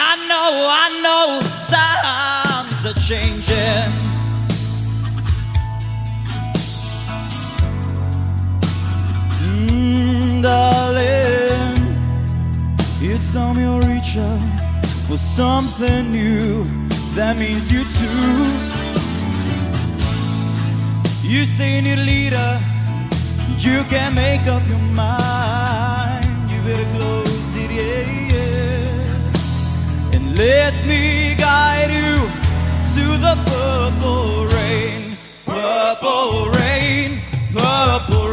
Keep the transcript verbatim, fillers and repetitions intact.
I know, I know, times are changing. Mm, darling, it's time you reach out for something new that means you too. You say you need a leader, you can make up your mind. You better close it, yeah, yeah. And let me guide you to the purple rain. Purple rain, purple